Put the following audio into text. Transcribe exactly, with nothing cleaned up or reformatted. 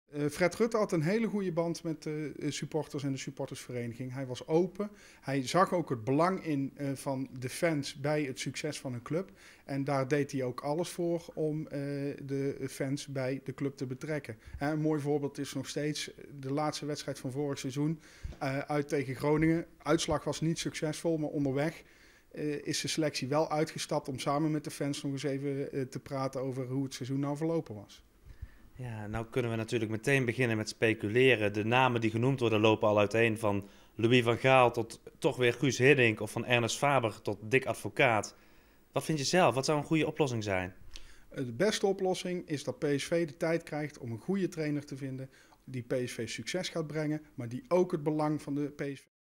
Uh, Fred Rutte had een hele goede band met de uh, supporters en de supportersvereniging. Hij was open. Hij zag ook het belang in uh, van de fans bij het succes van een club. En daar deed hij ook alles voor om uh, de fans bij de club te betrekken. Uh, een mooi voorbeeld is nog steeds de laatste wedstrijd van vorig seizoen uh, uit tegen Groningen. Uitslag was niet succesvol, maar onderweg uh, is de selectie wel uitgestapt om samen met de fans nog eens even uh, te praten over hoe het seizoen nou verlopen was. Ja, nou kunnen we natuurlijk meteen beginnen met speculeren. De namen die genoemd worden lopen al uiteen, van Louis van Gaal tot toch weer Guus Hiddink, of van Ernest Faber tot Dick Advocaat. Wat vind je zelf? Wat zou een goede oplossing zijn? De beste oplossing is dat P S V de tijd krijgt om een goede trainer te vinden die P S V succes gaat brengen, maar die ook het belang van de P S V